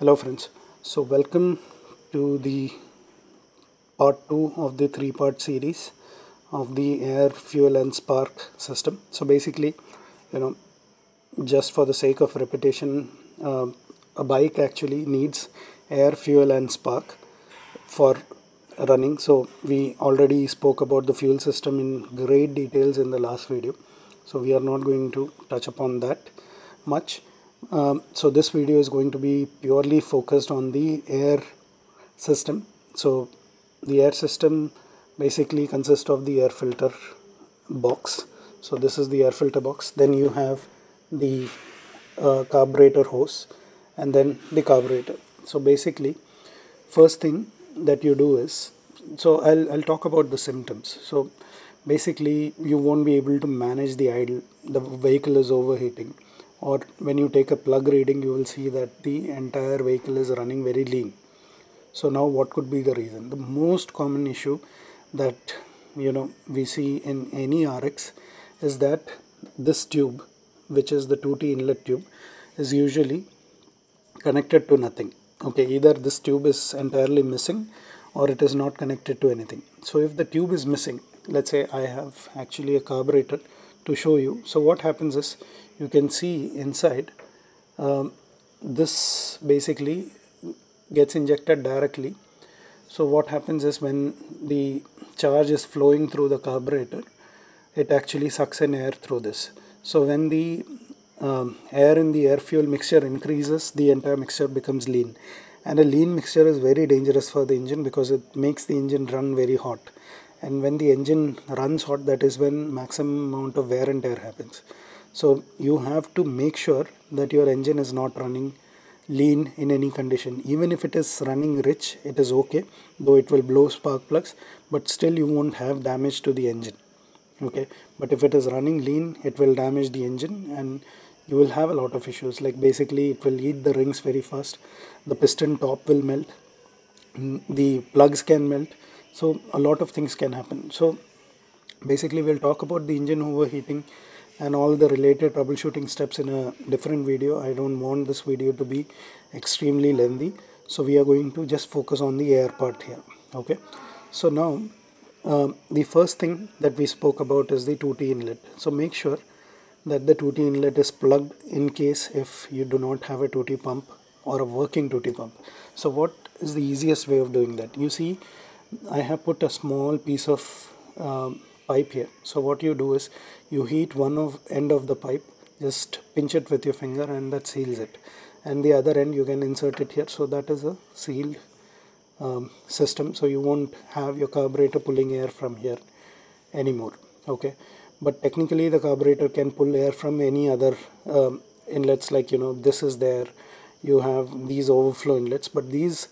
Hello friends, so welcome to the part 2 of the 3-part series of the air, fuel and spark system. So basically, you know, just for the sake of repetition, a bike actually needs air, fuel and spark for running. So we already spoke about the fuel system in great details in the last video, so we are not going to touch upon that much. So this video is going to be purely focused on the air system. So the air system basically consists of the air filter box. So this is the air filter box. Then you have the carburetor hose and then the carburetor. So basically, first thing that you do is, so I'll talk about the symptoms. So basically you won't be able to manage the idle, the vehicle is overheating, or when you take a plug reading you will see that the entire vehicle is running very lean. So now what could be the reason? The most common issue that we see in any RX is that this tube, which is the 2T inlet tube, is usually connected to nothing. Okay, either this tube is entirely missing or it is not connected to anything. So if the tube is missing, let's say I have actually a carburetor to show you. So what happens is, you can see inside, this basically gets injected directly. So what happens is, when the charge is flowing through the carburetor, it actually sucks in air through this. So when the air in the air fuel mixture increases, the entire mixture becomes lean, and a lean mixture is very dangerous for the engine because it makes the engine run very hot. And when the engine runs hot, that is when maximum amount of wear and tear happens. So you have to make sure that your engine is not running lean in any condition. Even if it is running rich, it is okay, though it will blow spark plugs, but still you won't have damage to the engine. Okay, but if it is running lean, it will damage the engine and you will have a lot of issues. Like basically it will eat the rings very fast, the piston top will melt, the plugs can melt, so a lot of things can happen. So basically we'll talk about the engine overheating and all the related troubleshooting steps in a different video. I don't want this video to be extremely lengthy, so we are going to just focus on the air part here. Okay, so now the first thing that we spoke about is the 2T inlet. So make sure that the 2T inlet is plugged in case if you do not have a 2T pump or a working 2T pump. So what is the easiest way of doing that? You see, I have put a small piece of pipe here. So what you do is, you heat one end of the pipe, just pinch it with your finger and that seals it, and the other end you can insert it here. So that is a sealed system, so you won't have your carburetor pulling air from here anymore. Okay, but technically the carburetor can pull air from any other inlets, like this is there, you have these overflow inlets, but these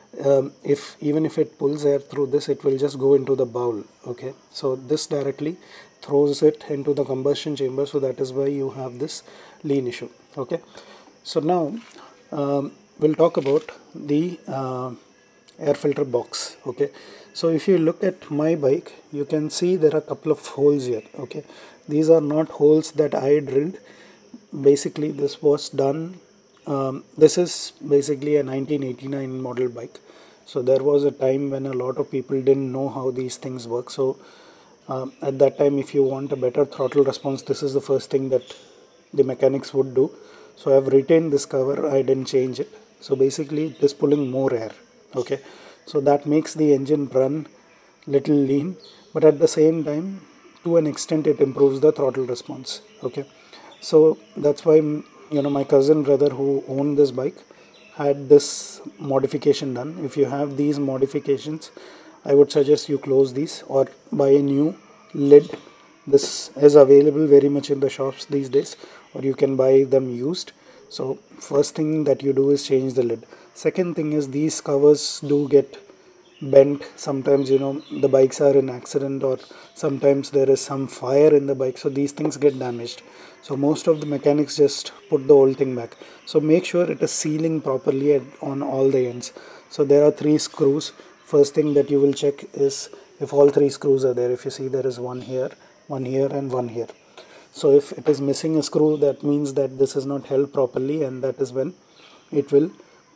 even if it pulls air through this, it will just go into the bowl. Okay, so this directly throws it into the combustion chamber, so that is why you have this lean issue. Okay, so now we'll talk about the air filter box. Okay, so if you look at my bike, you can see there are a couple of holes here. Okay, these are not holes that I drilled. Basically this was done, this is basically a 1989 model bike. So there was a time when a lot of people didn't know how these things work. So at that time, if you want a better throttle response, this is the first thing that the mechanics would do. So I've retained this cover, I didn't change it. So basically it is pulling more air. Okay, so that makes the engine run little lean, but at the same time, to an extent, it improves the throttle response. Okay, so that's why my cousin brother who owned this bike had this modification done. If you have these modifications, I would suggest you close these or buy a new lid. This is available very much in the shops these days, or you can buy them used. So first thing that you do is change the lid. Second thing is, these covers do get bent sometimes. The bikes are in accident, or sometimes there is some fire in the bike, so these things get damaged. So most of the mechanics just put the whole thing back. So make sure it is sealing properly on all the ends. So there are 3 screws. First thing that you will check is if all 3 screws are there. If you see, there is one here and one here. So if it is missing a screw, that means that this is not held properly, and that is when it will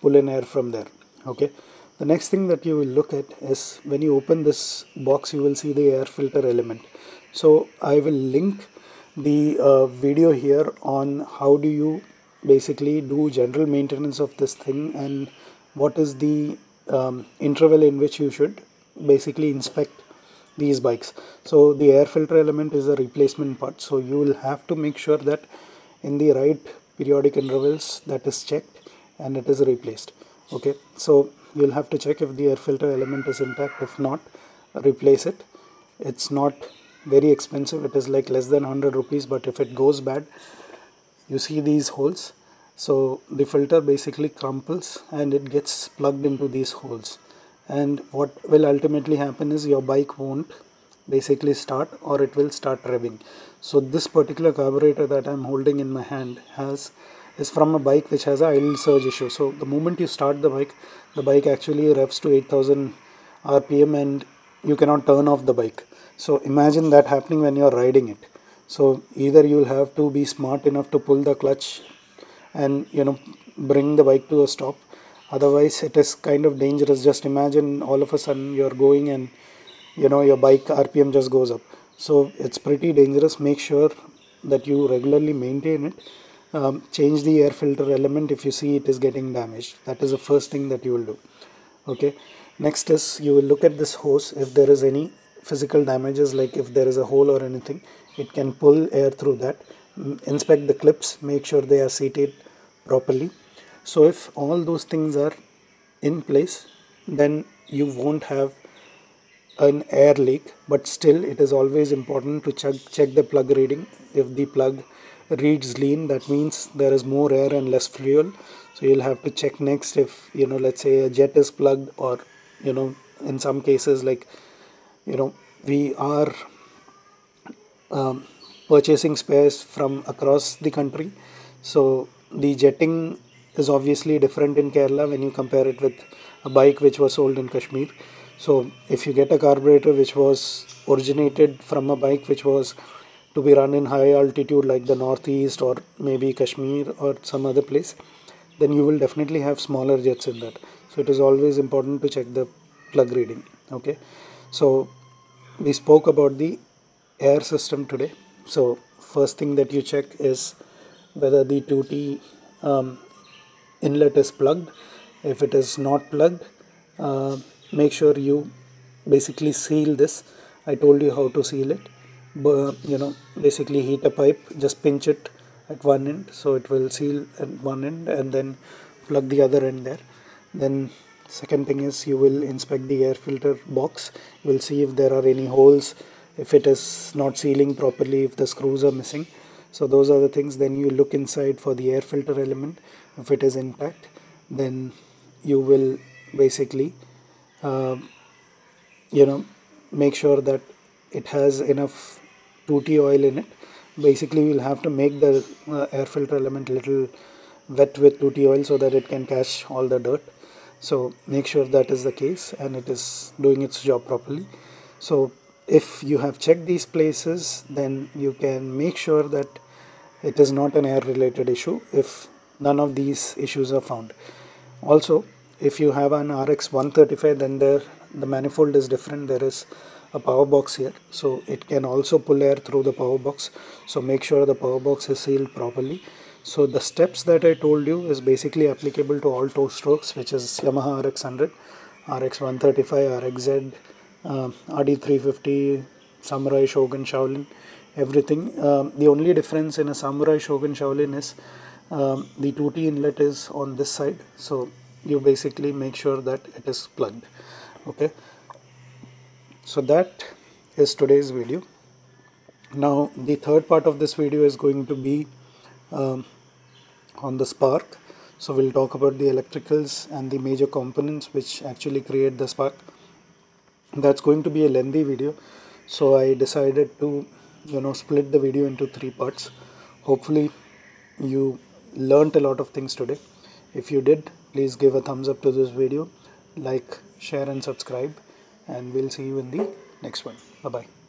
pull in air from there. Okay, the next thing that you will look at is when you open this box, you will see the air filter element. So I will link the video here on how do you basically do general maintenance of this thing and what is the interval in which you should basically inspect these bikes. So the air filter element is a replacement part, so you will have to make sure that in the right periodic intervals that is checked and it is replaced. Okay, so you'll have to check if the air filter element is intact. If not, replace it. It's not very expensive, it is like less than 100 rupees, but if it goes bad, you see these holes, so the filter basically crumples and it gets plugged into these holes, and what will ultimately happen is your bike won't basically start, or it will start revving. So this particular carburetor that I'm holding in my hand is from a bike which has a idle surge issue. So the moment you start the bike actually revs to 8000 rpm and you cannot turn off the bike. So imagine that happening when you're riding it. So either you'll have to be smart enough to pull the clutch and bring the bike to a stop, otherwise it is kind of dangerous. Just imagine all of a sudden you're going and your bike rpm just goes up. So it's pretty dangerous. Make sure that you regularly maintain it. Change the air filter element if you see it is getting damaged. That is the first thing that you will do. Okay, next is you will look at this hose. If there is any physical damages, like if there is a hole or anything, it can pull air through that. Inspect the clips, make sure they are seated properly. So if all those things are in place, then you won't have an air leak. But still, it is always important to check the plug reading. If the plug reads lean, that means there is more air and less fuel. So you'll have to check next if let's say a jet is plugged, or in some cases, like we are purchasing spares from across the country, so the jetting is obviously different in Kerala when you compare it with a bike which was sold in Kashmir. So if you get a carburetor which was originated from a bike which was to be run in high altitude like the northeast or maybe Kashmir or some other place, then you will definitely have smaller jets in that. So it is always important to check the plug reading. Okay, so we spoke about the air system today. So first thing that you check is whether the 2T inlet is plugged. If it is not plugged, make sure you basically seal this. I told you how to seal it, but basically heat a pipe, just pinch it at one end so it will seal at one end, and then plug the other end there. Then second thing is you will inspect the air filter box. You will see if there are any holes, if it is not sealing properly, if the screws are missing. So those are the things. Then you look inside for the air filter element. If it is intact, then you will basically make sure that it has enough 2T oil in it. Basically you'll have to make the air filter element little wet with 2T oil so that it can catch all the dirt. So make sure that is the case and it is doing its job properly. So if you have checked these places, then you can make sure that it is not an air related issue if none of these issues are found. Also, if you have an RX 135, then the manifold is different. There is a power box here, so it can also pull air through the power box. So make sure the power box is sealed properly. So the steps that I told you is basically applicable to all two strokes, which is Yamaha RX 100, RX 135, RXZ, RD350, Samurai, Shogun, Shaolin, everything. The only difference in a Samurai, Shogun, Shaolin is the 2T inlet is on this side, so you basically make sure that it is plugged. Okay, so that is today's video. Now the third part of this video is going to be on the spark. So we'll talk about the electricals and the major components which actually create the spark. That's going to be a lengthy video, so I decided to split the video into 3 parts. Hopefully you learned a lot of things today. If you did, please give a thumbs up to this video, like, share and subscribe, and we'll see you in the next one. Bye bye.